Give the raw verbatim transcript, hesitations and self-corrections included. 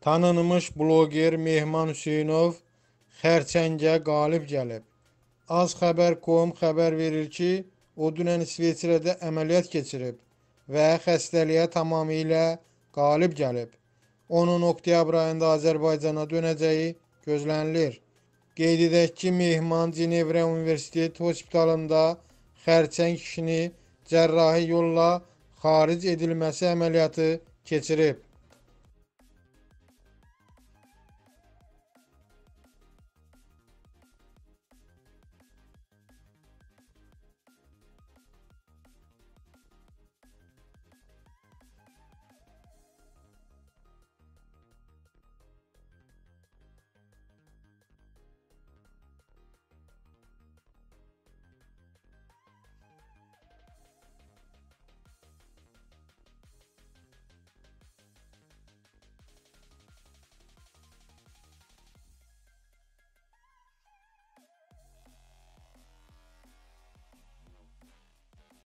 Tanınmış bloger Mehman Hüseynov xərçəngə qalib gəlib. Az xəbər nöqtə com xəbər verir ki, o dünən İsveçrədə əməliyyat keçirib və xəstəliyə tamamilə qalib gəlib. Onun oktyabr ayında Azərbaycana dönəcəyi gözlənilir. Qeyd edək ki, Mehman Cenevrə Universitet Hospitalında xərçəng kişini cərrahi yolla xaric edilməsi əməliyyatı keçirib.